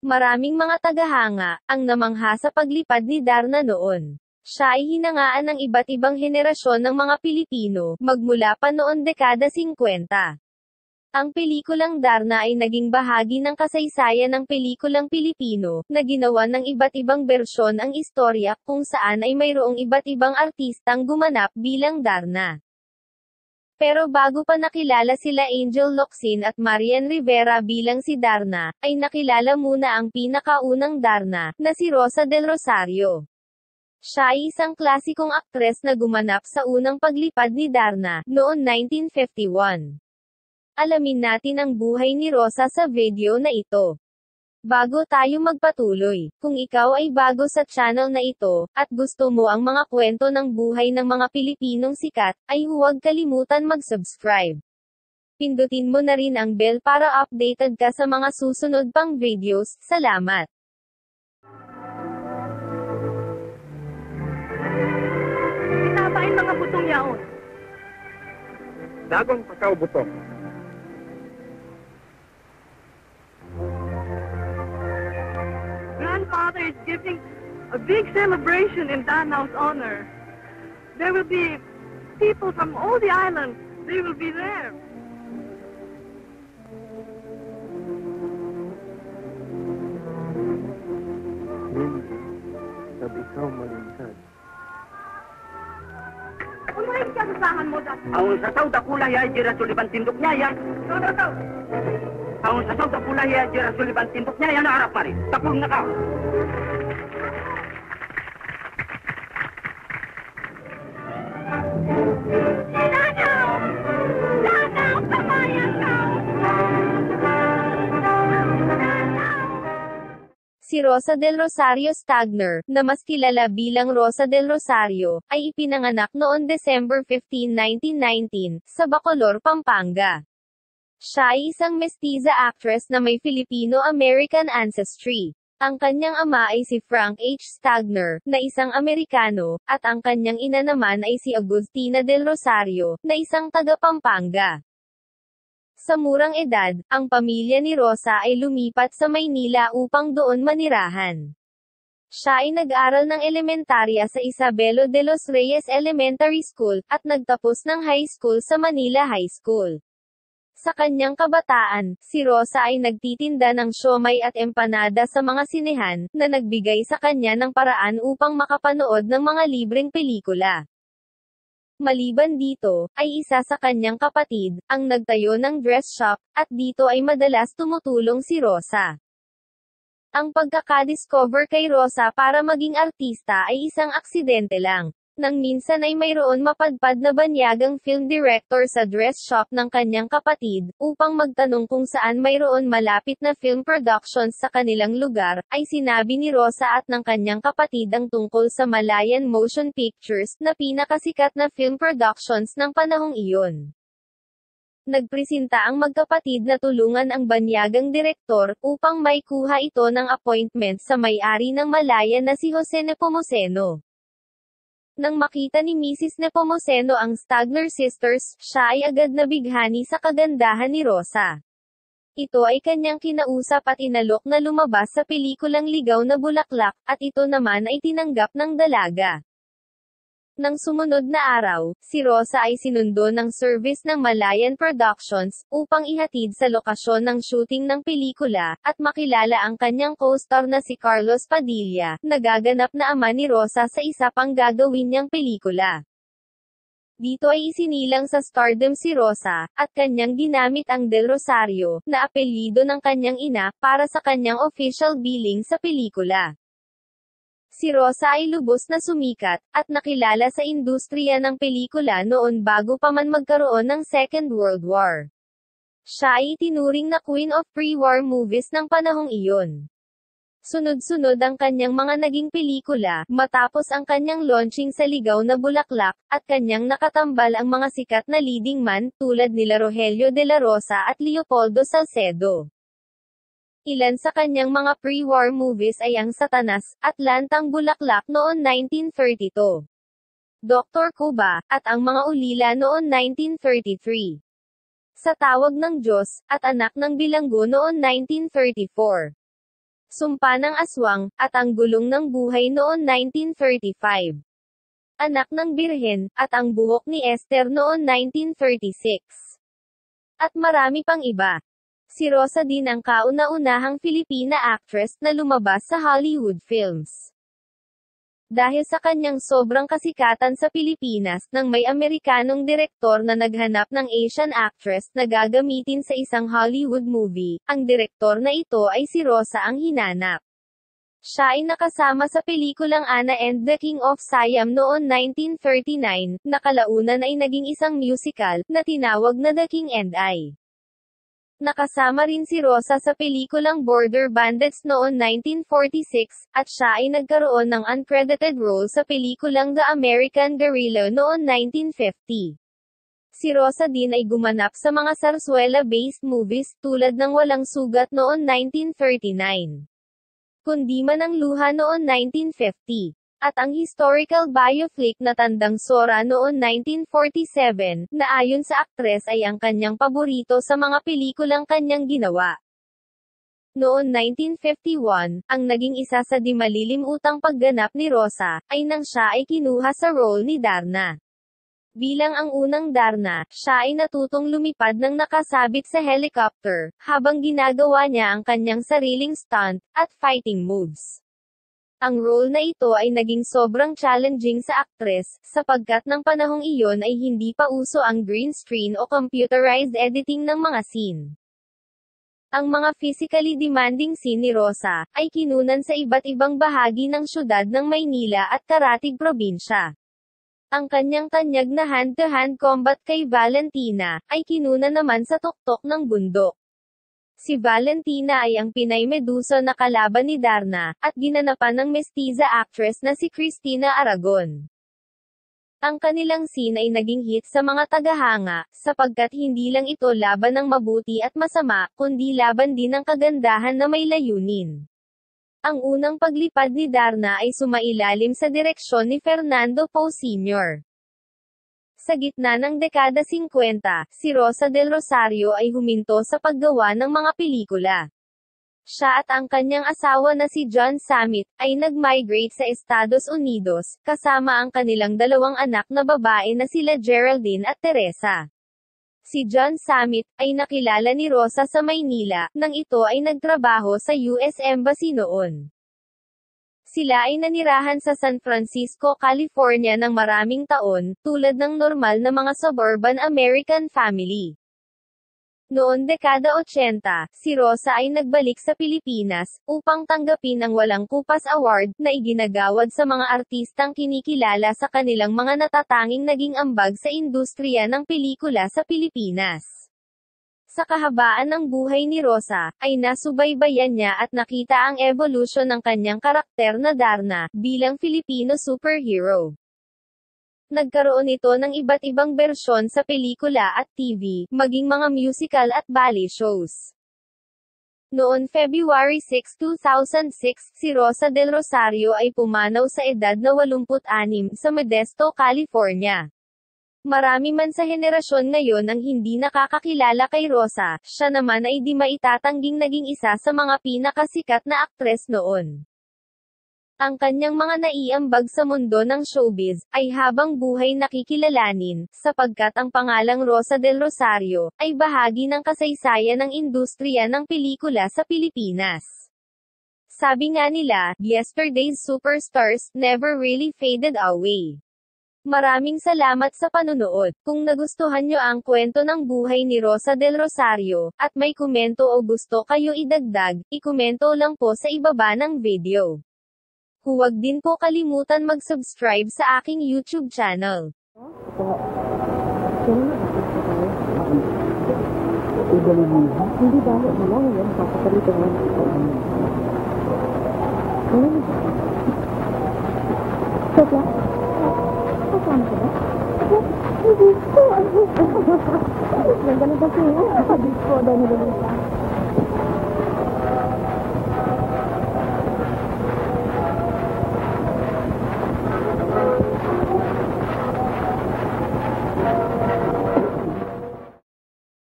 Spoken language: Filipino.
Maraming mga tagahanga ang namangha sa paglipad ni Darna noon. Siya ay hinangaan ng iba't ibang henerasyon ng mga Pilipino, magmula pa noon dekada 50. Ang pelikulang Darna ay naging bahagi ng kasaysayan ng pelikulang Pilipino, na ginawa ng iba't ibang bersyon ang istorya, kung saan ay mayroong iba't ibang artistang gumanap bilang Darna. Pero bago pa nakilala sila Angel Locsin at Marian Rivera bilang si Darna, ay nakilala muna ang pinakaunang Darna, na si Rosa del Rosario. Siya ay isang klasikong aktres na gumanap sa unang paglipad ni Darna, noon 1951. Alamin natin ang buhay ni Rosa sa video na ito. Bago tayo magpatuloy, kung ikaw ay bago sa channel na ito, at gusto mo ang mga kwento ng buhay ng mga Pilipinong sikat, ay huwag kalimutan mag-subscribe. Pindutin mo na rin ang bell para updated ka sa mga susunod pang videos. Salamat! Itabain mga butong yaon. Dagong pakaw buto. Grandfather is giving a big celebration in Danao's honor. There will be people from all the islands. They will be there. Sabi ikaw malintad. Ano ay kasasahan mo dati? Ang sasaw da kulay ay jira suliban tindok niya yan. Ang sasaw da kulay ay jira suliban tindok niya yan. Naharap mari. Tapos na ka. Danaw! Danaw! Pamayan ka! Si Rosa del Rosario Stagner, na mas kilala bilang Rosa del Rosario, ay ipinanganak noon December 15, 1919, sa Bacolor, Pampanga. Siya ay isang mestiza actress na may Filipino-American ancestry. Ang kanyang ama ay si Frank H. Stagner, na isang Amerikano, at ang kanyang ina naman ay si Agustina del Rosario, na isang taga-Pampanga. Sa murang edad, ang pamilya ni Rosa ay lumipat sa Maynila upang doon manirahan. Siya ay nag-aral ng elementarya sa Isabelo de los Reyes Elementary School, at nagtapos ng high school sa Manila High School. Sa kanyang kabataan, si Rosa ay nagtitinda ng siomai at empanada sa mga sinehan, na nagbigay sa kanya ng paraan upang makapanood ng mga libreng pelikula. Maliban dito, ay isa sa kanyang kapatid, ang nagtayo ng dress shop, at dito ay madalas tumutulong si Rosa. Ang pagkakadiscover kay Rosa para maging artista ay isang aksidente lang. Nang minsan ay mayroon mapadpad na banyagang film director sa dress shop ng kanyang kapatid, upang magtanong kung saan mayroon malapit na film productions sa kanilang lugar, ay sinabi ni Rosa at ng kanyang kapatid ang tungkol sa Malayan Motion Pictures, na pinakasikat na film productions ng panahong iyon. Nagpresenta ang magkapatid na tulungan ang banyagang direktor, upang maikuha ito ng appointment sa may-ari ng Malayan na si Jose Nepomuceno. Nang makita ni Mrs. Nepomuceno ang Stagner Sisters, siya ay agad nabighani sa kagandahan ni Rosa. Ito ay kanyang kinausap at inalok na lumabas sa pelikulang Ligaw na Bulaklak, at ito naman ay tinanggap ng dalaga. Nang sumunod na araw, si Rosa ay sinundo ng service ng Malayan Productions, upang ihatid sa lokasyon ng shooting ng pelikula, at makilala ang kanyang co-star na si Carlos Padilla, nagaganap na ama ni Rosa sa isa pang gagawin niyang pelikula. Dito ay isinilang sa stardom si Rosa, at kanyang ginamit ang Del Rosario, na apelyido ng kanyang ina, para sa kanyang official billing sa pelikula. Si Rosa ay lubos na sumikat, at nakilala sa industriya ng pelikula noon bago pa man magkaroon ng Second World War. Siya ay itinuring na Queen of Pre-War Movies ng panahong iyon. Sunod-sunod ang kanyang mga naging pelikula, matapos ang kanyang launching sa Ligaw na Bulaklak, at kanyang nakatambal ang mga sikat na leading man, tulad nila Rogelio de la Rosa at Leopoldo Salcedo. Ilan sa kanyang mga pre-war movies ay ang Satanas, Atlantang Bulaklak noon 1932, Dr. Cuba, at Ang Mga Ulila noon 1933, Sa Tawag ng Diyos, at Anak ng Bilanggo noon 1934. Sumpa ng Aswang, at Ang Gulong ng Buhay noon 1935. Anak ng Birhen, at Ang Buhok ni Esther noon 1936. At marami pang iba. Si Rosa din ang kauna-unahang Filipina actress na lumabas sa Hollywood films. Dahil sa kanyang sobrang kasikatan sa Pilipinas, nang may Amerikanong direktor na naghanap ng Asian actress na gagamitin sa isang Hollywood movie, ang direktor na ito ay si Rosa ang hinanap. Siya ay nakasama sa pelikulang Anna and the King of Siam noon 1939, na kalaunan ay naging isang musical, na tinawag na The King and I. Nakasama rin si Rosa sa pelikulang Border Bandits noon 1946, at siya ay nagkaroon ng uncredited role sa pelikulang The American Guerrilla noon 1950. Si Rosa din ay gumanap sa mga sarsuela-based movies, tulad ng Walang Sugat noon 1939. Kundi Man ang Luha noon 1950. At ang historical bioflick na Tandang Sora noon 1947, na ayon sa aktres ay ang kanyang paborito sa mga pelikulang kanyang ginawa. Noon 1951, ang naging isa sa di malilimutang pagganap ni Rosa, ay nang siya ay kinuha sa role ni Darna. Bilang ang unang Darna, siya ay natutong lumipad ng nakasabit sa helicopter, habang ginagawa niya ang kanyang sariling stunt, at fighting moves. Ang role na ito ay naging sobrang challenging sa aktres, sapagkat ng panahong iyon ay hindi pa uso ang green screen o computerized editing ng mga scene. Ang mga physically demanding scene ni Rosa, ay kinunan sa iba't ibang bahagi ng syudad ng Maynila at Karatig probinsya. Ang kanyang tanyag na hand-to-hand combat kay Valentina, ay kinunan naman sa tuktok ng bundok. Si Valentina ay ang Pinay Medusa na kalaban ni Darna, at ginanapan ng mestiza actress na si Cristina Aragon. Ang kanilang scene ay naging hit sa mga tagahanga, sapagkat hindi lang ito laban ng mabuti at masama, kundi laban din ng kagandahan na may layunin. Ang unang paglipad ni Darna ay sumailalim sa direksyon ni Fernando Poe Sr. Sa gitna ng dekada 50, si Rosa del Rosario ay huminto sa paggawa ng mga pelikula. Siya at ang kanyang asawa na si John Samit, ay nag-migrate sa Estados Unidos, kasama ang kanilang dalawang anak na babae na sila Geraldine at Teresa. Si John Samit, ay nakilala ni Rosa sa Maynila, nang ito ay nagtrabaho sa US Embassy noon. Sila ay nanirahan sa San Francisco, California ng maraming taon, tulad ng normal na mga suburban American family. Noon dekada 80, si Rosa ay nagbalik sa Pilipinas, upang tanggapin ang Walang Kupas Award, na iginagawad sa mga artistang kinikilala sa kanilang mga natatanging naging ambag sa industriya ng pelikula sa Pilipinas. Sa kahabaan ng buhay ni Rosa, ay nasubaybayan niya at nakita ang evolution ng kanyang karakter na Darna, bilang Filipino superhero. Nagkaroon ito ng iba't ibang bersyon sa pelikula at TV, maging mga musical at ballet shows. Noon February 6, 2006, si Rosa del Rosario ay pumanaw sa edad na 86, sa Modesto, California. Marami man sa henerasyon ngayon ang hindi nakakakilala kay Rosa, siya naman ay di maitatangging naging isa sa mga pinakasikat na aktres noon. Ang kanyang mga naiambag sa mundo ng showbiz, ay habang buhay nakikilalanin, sapagkat ang pangalang Rosa del Rosario, ay bahagi ng kasaysayan ng industriya ng pelikula sa Pilipinas. Sabi nga nila, yesterday's superstars, never really faded away. Maraming salamat sa panunood. Kung nagustuhan nyo ang kwento ng buhay ni Rosa del Rosario, at may komento o gusto kayo idagdag, ikomento lang po sa ibaba ng video. Huwag din po kalimutan mag-subscribe sa aking YouTube channel. Hindi ba? Wala ngayon. Papapalitan mo. Stop lang. Kasama ka ba? Hindi ko. Ganda na kasi yun. Sabi ko, dahil nilulita.